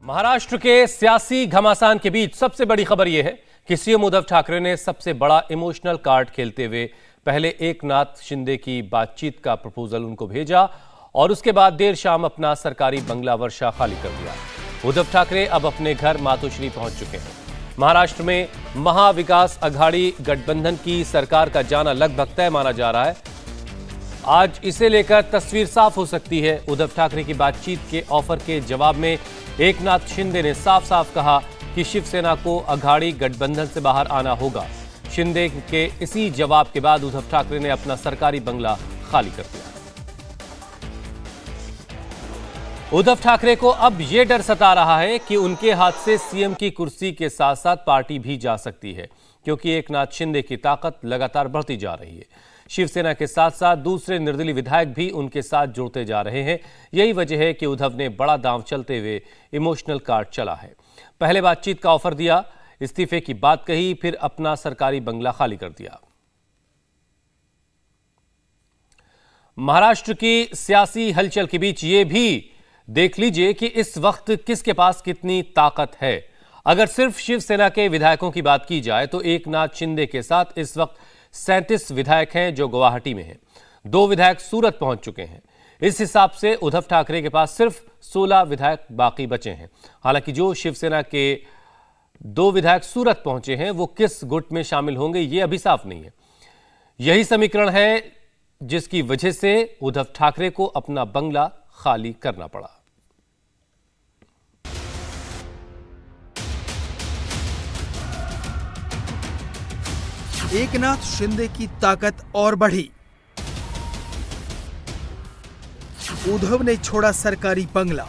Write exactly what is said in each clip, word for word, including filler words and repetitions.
महाराष्ट्र के सियासी घमासान के बीच सबसे बड़ी खबर यह है कि सीएम उद्धव ठाकरे ने सबसे बड़ा इमोशनल कार्ड खेलते हुए पहले एकनाथ शिंदे की बातचीत का प्रपोजल उनको भेजा और उसके बाद देर शाम अपना सरकारी बंगला वर्षा खाली कर दिया। उद्धव ठाकरे अब अपने घर मातोश्री पहुंच चुके हैं। महाराष्ट्र में महाविकास अघाड़ी गठबंधन की सरकार का जाना लगभग तय माना जा रहा है। आज इसे लेकर तस्वीर साफ हो सकती है। उद्धव ठाकरे की बातचीत के ऑफर के जवाब में एकनाथ शिंदे ने साफ साफ कहा कि शिवसेना को अघाड़ी गठबंधन से बाहर आना होगा। शिंदे के इसी जवाब के बाद उद्धव ठाकरे ने अपना सरकारी बंगला खाली कर दिया। उद्धव ठाकरे को अब यह डर सता रहा है कि उनके हाथ से सीएम की कुर्सी के साथ साथ पार्टी भी जा सकती है, क्योंकि एकनाथ शिंदे की ताकत लगातार बढ़ती जा रही है। शिवसेना के साथ साथ दूसरे निर्दलीय विधायक भी उनके साथ जुड़ते जा रहे हैं। यही वजह है कि उद्धव ने बड़ा दांव चलते हुए इमोशनल कार्ड चला है। पहले बातचीत का ऑफर दिया, इस्तीफे की बात कही, फिर अपना सरकारी बंगला खाली कर दिया। महाराष्ट्र की सियासी हलचल के बीच ये भी देख लीजिए कि इस वक्त किसके पास कितनी ताकत है। अगर सिर्फ शिवसेना के विधायकों की बात की जाए तो एकनाथ शिंदे के साथ इस वक्त सैंतीस विधायक हैं जो गुवाहाटी में हैं। दो विधायक सूरत पहुंच चुके हैं। इस हिसाब से उद्धव ठाकरे के पास सिर्फ सोलह विधायक बाकी बचे हैं। हालांकि जो शिवसेना के दो विधायक सूरत पहुंचे हैं वो किस गुट में शामिल होंगे ये अभी साफ नहीं है। यही समीकरण है जिसकी वजह से उद्धव ठाकरे को अपना बंगला खाली करना पड़ा। एकनाथ शिंदे की ताकत और बढ़ी। उद्धव ने छोड़ा सरकारी बंगला।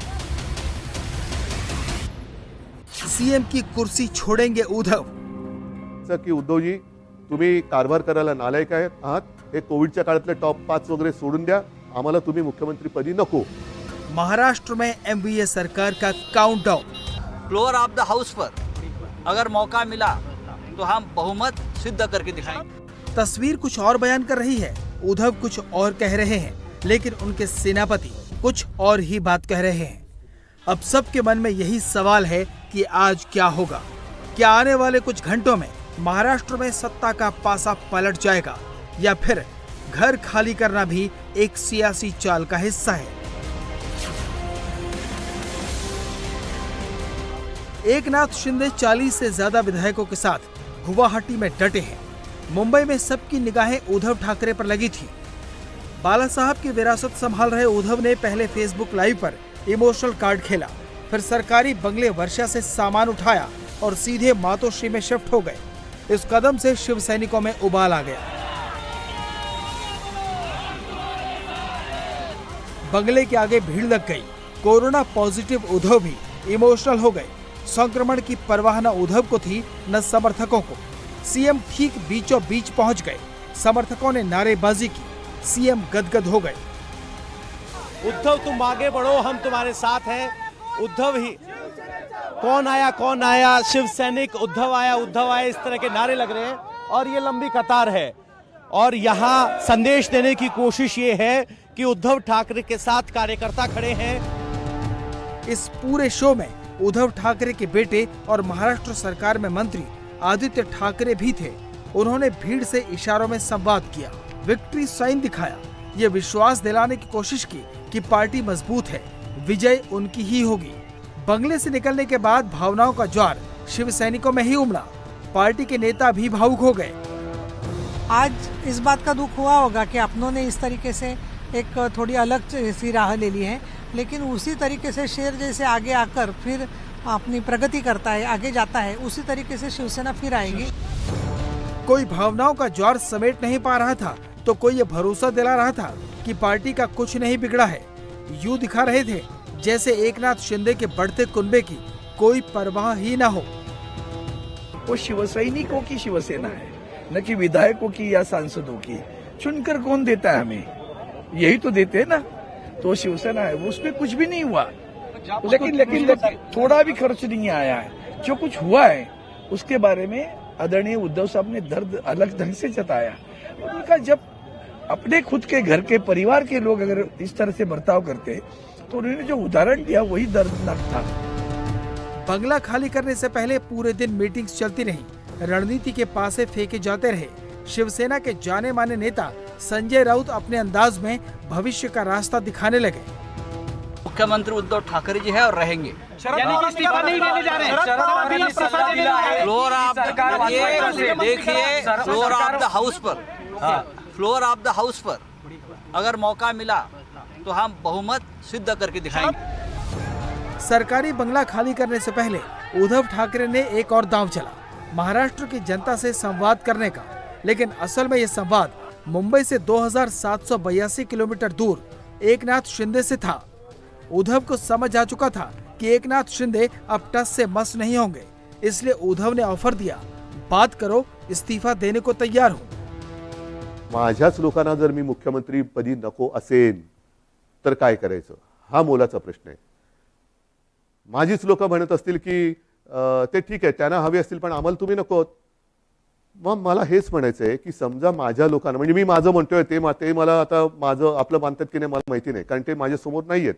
सीएम की कुर्सी छोड़ेंगे उद्धव। की उद्धवजी तुम्ही कारभार करायला नालायक आहात। हे कोविडच्या काळातले टॉप पाच वगैरे सोडून द्या, आम्हाला तुम्ही मुख्यमंत्री पदी नको। महाराष्ट्र में एमवीए सरकार का countdown. Floor of the house पर अगर मौका मिला तो हम बहुमत सिद्ध करके दिखाएंगे। तस्वीर कुछ और बयान कर रही है। उद्धव कुछ और कह रहे हैं, लेकिन उनके सेनापति कुछ और ही बात कह रहे हैं। अब सबके मन में यही सवाल है कि आज क्या होगा। क्या आने वाले कुछ घंटों में महाराष्ट्र में सत्ता का पासा पलट जाएगा, या फिर घर खाली करना भी एक सियासी चाल का हिस्सा है। एकनाथ शिंदे चालीस से ज्यादा विधायकों के साथ गुवाहाटी में डटे हैं। मुंबई में सबकी निगाहें उद्धव ठाकरे पर लगी थी। बाला साहब की विरासत संभाल रहे उद्धव ने पहले फेसबुक लाइव पर इमोशनल कार्ड खेला, फिर सरकारी बंगले वर्षा से सामान उठाया और सीधे मातोश्री में शिफ्ट हो गए। इस कदम से शिव सैनिकों में उबाल आ गया। बंगले के आगे भीड़ लग गई। कोरोना पॉजिटिव उद्धव भी इमोशनल हो गए। संक्रमण की परवाह न उद्धव को थी न समर्थकों को। सीएम ठीक बीचों बीच पहुंच गए। समर्थकों ने नारेबाजी की। सीएम गदगद हो गए। उद्धव तुम आगे बढ़ो, हम तुम्हारे साथ हैं। उद्धव ही कौन आया कौन आया, शिव सैनिक उद्धव आया उद्धव आया, इस तरह के नारे लग रहे हैं और ये लंबी कतार है। और यहाँ संदेश देने की कोशिश ये है कि उद्धव ठाकरे के साथ कार्यकर्ता खड़े हैं। इस पूरे शो में उद्धव ठाकरे के बेटे और महाराष्ट्र सरकार में मंत्री आदित्य ठाकरे भी थे। उन्होंने भीड़ से इशारों में संवाद किया, विक्ट्री साइन दिखाया, ये विश्वास दिलाने की कोशिश की कि पार्टी मजबूत है, विजय उनकी ही होगी। बंगले से निकलने के बाद भावनाओं का ज्वार शिव सैनिकों में ही उमड़ा। पार्टी के नेता भी भावुक हो गए। आज इस बात का दुख हुआ होगा कि अपनों ने इस तरीके से एक थोड़ी अलग सी राह ले ली है, लेकिन उसी तरीके से शेर जैसे आगे आकर फिर अपनी प्रगति करता है, आगे जाता है, उसी तरीके से शिवसेना फिर आएगी। कोई भावनाओं का ज्वार समेट नहीं पा रहा था तो कोई ये भरोसा दिला रहा था कि पार्टी का कुछ नहीं बिगड़ा है। यूं दिखा रहे थे जैसे एकनाथ शिंदे के बढ़ते कुनबे की कोई परवाह ही न हो। वो शिवसैनिकों की शिवसेना है, न कि विधायकों की या सांसदों की। चुनकर कौन देता है हमें? यही तो देते हैं ना। तो शिवसेना है, वो उसमें कुछ भी नहीं हुआ। लेकिन लेकिन थोड़ा भी खर्च नहीं आया है। जो कुछ हुआ है उसके बारे में आदरणीय उद्धव साहब ने दर्द अलग ढंग से जताया। उनका जब अपने खुद के घर के परिवार के लोग अगर इस तरह से बर्ताव करते तो उन्होंने जो उदाहरण दिया वही दर्दनाक था। बंगला खाली करने से पहले पूरे दिन मीटिंग्स चलती रही, रणनीति के पासे फेंके जाते रहे। शिवसेना के जाने माने नेता संजय राउत अपने अंदाज में भविष्य का रास्ता दिखाने लगे। मुख्यमंत्री उद्धव ठाकरे जी है और रहेंगे। फ्लोर ऑफ देखिए, फ्लोर ऑफ द हाउस पर फ्लोर ऑफ द हाउस पर अगर मौका मिला तो हम बहुमत सिद्ध करके दिखाएंगे। सरकारी बंगला खाली करने से पहले उद्धव ठाकरे ने एक और दांव चला, महाराष्ट्र की जनता से संवाद करने का। लेकिन असल में ये संवाद मुंबई से दो हज़ार सात सौ बयासी किलोमीटर दूर एकनाथ शिंदे से था। उद्धव को समझ आ चुका था कि एकनाथ शिंदे अब टस से मस नहीं होंगे, इसलिए उद्धव ने ऑफर दिया, बात करो, इस्तीफा देने को तैयार हूँ। माझ्याच लोकांना जर मी मुख्यमंत्री पदी नको असेल तर काय करायचं, हा मोलाचा प्रश्न आहे। माझीच लोक म्हणत असतील की ते ठीक आहे, त्यांना हवे असतील पण आम्हाला तुम्ही नको, मग मला हेच म्हणायचं आहे की समजा माझ्या लोकांना, म्हणजे मी माझं म्हणतोय ते ते मला आता माझं आपलं मानतात की नाही मला माहिती नाही, कारण ते माझ्या समोर नाहीयेत,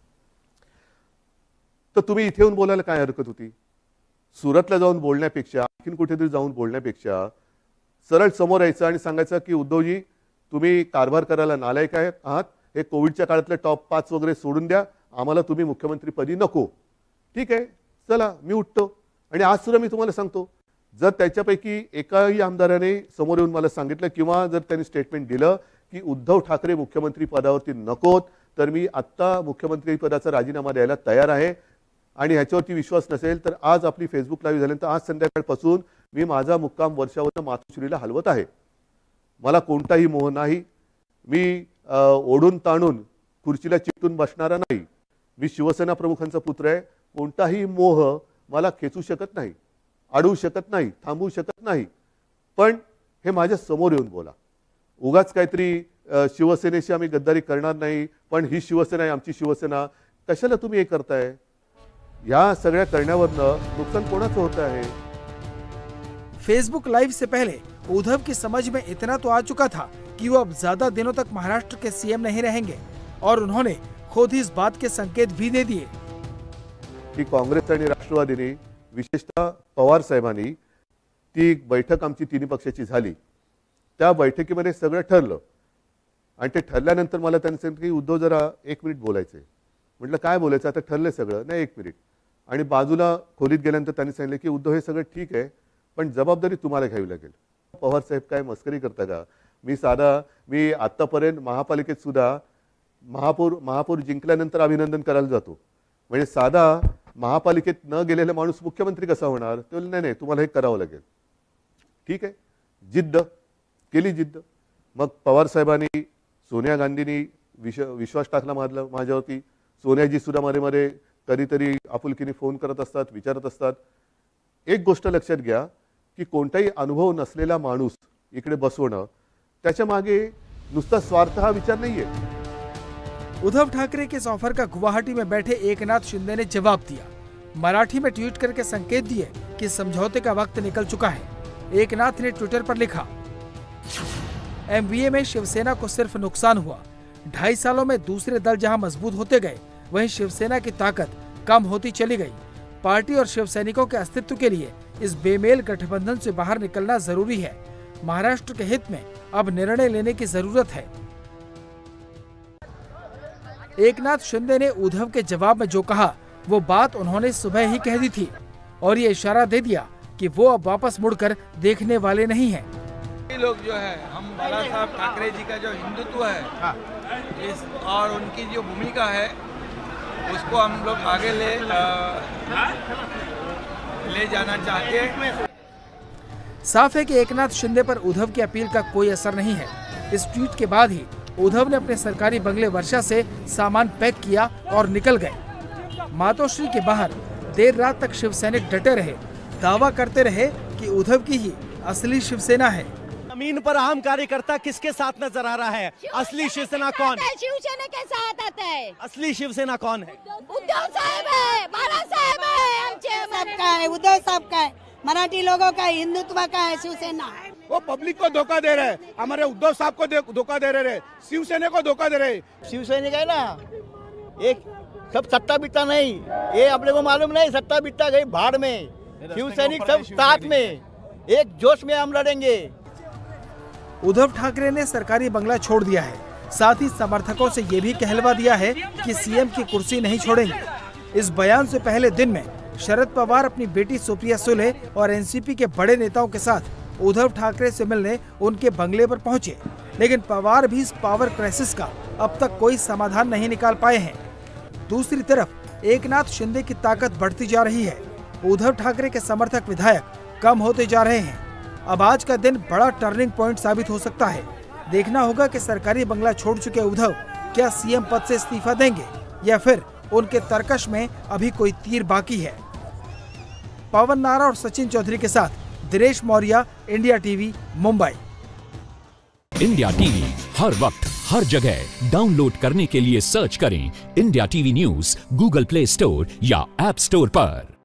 तर तुम्ही इथे येऊन बोलायला काय हरकत होती? सुरतला जाऊन बोलण्यापेक्षा, आणखीन कुठेतरी जाऊन बोलण्यापेक्षा सरळ समोर यायचं आणि सांगायचं की उद्धवजी तुम्ही कारभार करायला नालायक आहात, हे कोविडच्या काळातले टॉप पाच वगैरे सोडून द्या, आम्हाला तुम्ही मुख्यमंत्री पदी नको, ठीक आहे चला मी उठतो। आणि आज सुद्धा मी तुम्हाला सांगतो, जर त्याच्यापैकी एकाही आमदाराने समोर येऊन मला सांगितलं किंवा जर त्यांनी स्टेटमेंट दिलं की उद्धव ठाकरे मुख्यमंत्री पदावरती नकोत, तर मी आत्ता मुख्यमंत्री पदाचा राजीनामा द्यायला तयार आहे। आणि ह्याच्यावरती विश्वास नसेल तर आज आपली फेसबुक लाईव्ह झाल्यानंतर आज संध्याकाळपासून मी माझा मुक्काम वर्षावरून मातोश्रीला हलवत आहे। मला कोणताही मोह नाही, मी ओढून ताणून खुर्चीला चिकटून बसणारा नाही, मी शिवसेना प्रमुखांचा पुत्र आहे, कोणताही मोह मला खेचू शकत नाही, अडवू शकत नाही, थांबवू शकत नाही, पण हे माझ्या समोर येऊन बोला। उगाच काहीतरी शिवसेनेशी आम्ही गद्दारी करणार नाही, पण ही शिवसेना आहे आमची शिवसेना, कशाला तुम्ही हे करताय? या सगळ्या करण्यावरनं नुकसान कोणाचं होत आहे? फेसबुक लाइव से पहले उद्धव की समझ में इतना तो आ चुका था कि वो अब ज्यादा दिनों तक महाराष्ट्र के सीएम नहीं रहेंगे, और उन्होंने खुद ही इस बात के संकेत भी दे दिए की काँग्रेस आणि राष्ट्रवादीने, विशेषतः पवार साहेबांनी ती बैठक आमची तिन्ही पक्षाची झाली, त्या बैठकीमध्ये सगळं ठरलं आणि ते ठरल्यानंतर मला त्यांनी सांगितलं की उद्धव जरा एक मिनिट बोलायचंय। म्हटलं काय बोलायचं? आता ठरलंय सगळं, नाही एक मिनिट। आणि बाजूला खोलीत गेल्यानंतर त्यांनी सांगितलं की उद्धव हे सगळं ठीक आहे, पण जबाबदारी तुम्हाला घ्यावी लागेल। पवार साहेब काय मस्करी करता का? मी साधा मी आतापर्यंत महापालिकेत सुद्धा महापौर महापौर जिंकल्यानंतर अभिनंदन करायला जातो, म्हणजे साधा महापालिकेत न गेलेला माणूस मुख्यमंत्री कसा होणार? ते बोलले नाही नाही तुम्हाला हे करावं लागेल। ठीक आहे, जिद्द केली जिद्द। मग पवार साहेबांनी, सोनिया गांधींनी विश विश्वास टाकला माझ्या माझ्यावरती। सोनियाजी सुद्धा मध्ये मध्ये कधीतरी आपुलकीने फोन करत असतात, विचारत असतात। एक गोष्ट लक्षात घ्या की कोणताही अनुभव नसलेला माणूस इकडे बसवणं, त्याच्या मागे नुसता स्वार्थ हा विचार नाहीये। उद्धव ठाकरे के इस ऑफर का गुवाहाटी में बैठे एकनाथ शिंदे ने जवाब दिया, मराठी में ट्वीट करके संकेत दिए कि समझौते का वक्त निकल चुका है। एकनाथ ने ट्विटर पर लिखा, एमवीए में शिवसेना को सिर्फ नुकसान हुआ, ढाई सालों में दूसरे दल जहां मजबूत होते गए, वहीं शिवसेना की ताकत कम होती चली गई। पार्टी और शिवसैनिकों के अस्तित्व के लिए इस बेमेल गठबंधन से बाहर निकलना जरूरी है। महाराष्ट्र के हित में अब निर्णय लेने की जरूरत है। एकनाथ शिंदे ने उद्धव के जवाब में जो कहा वो बात उन्होंने सुबह ही कह दी थी, और ये इशारा दे दिया कि वो अब वापस मुड़कर देखने वाले नहीं हैं। ये लोग जो है, हम बाला साहब ठाकरे जी का जो हिंदुत्व है, हाँ। इस और उनकी जो भूमिका है उसको हम लोग आगे ले आ, ले जाना चाहते हैं। साफ है कि एकनाथ शिंदे पर उद्धव की अपील का कोई असर नहीं है। इस ट्वीट के बाद ही उद्धव ने अपने सरकारी बंगले वर्षा से सामान पैक किया और निकल गए। मातोश्री के बाहर देर रात तक शिवसैनिक डटे रहे, दावा करते रहे कि उद्धव की ही असली शिवसेना है। जमीन पर आम कार्यकर्ता किसके साथ नजर आ रहा है? असली शिवसेना कौन है? शिवसेना के साथ आता है। असली शिवसेना कौन है? उद्धव साहब है, बाला साहब है, सबका है, उद्धव साहब का है, मराठी लोगों का, हिंदुत्व का है शिवसेना। वो पब्लिक को धोखा दे रहे, हमारे उद्धव साहब को धोखा दे रहे, शिवसेना को धोखा दे रहे। शिवसैनिक है ना, एक सब सत्ता बित्ता नहीं, ये अपने को मालूम नहीं, सत्ता बित्ता गई भाड़ में। शिव सैनिक सब साथ में एक जोश में हम लड़ेंगे। उद्धव ठाकरे ने सरकारी बंगला छोड़ दिया है, साथ ही समर्थकों से ये भी कहलवा दिया है कि सीएम की कुर्सी नहीं छोड़ेंगे। इस बयान से पहले दिन में शरद पवार अपनी बेटी सुप्रिया सुले और एनसीपी के बड़े नेताओं के साथ उद्धव ठाकरे से मिलने उनके बंगले पर पहुंचे, लेकिन पवार भी इस पावर क्राइसिस का अब तक कोई समाधान नहीं निकाल पाए हैं। दूसरी तरफ एकनाथ शिंदे की ताकत बढ़ती जा रही है, उद्धव ठाकरे के समर्थक विधायक कम होते जा रहे हैं। अब आज का दिन बड़ा टर्निंग पॉइंट साबित हो सकता है। देखना होगा कि सरकारी बंगला छोड़ चुके उद्धव क्या सीएम पद से इस्तीफा देंगे या फिर उनके तरकश में अभी कोई तीर बाकी है। पवन नारा और सचिन चौधरी के साथ Dinesh Maurya, India TV, Mumbai. India TV हर वक्त हर जगह डाउनलोड करने के लिए सर्च करें India TV news Google Play Store या ऐप स्टोर पर।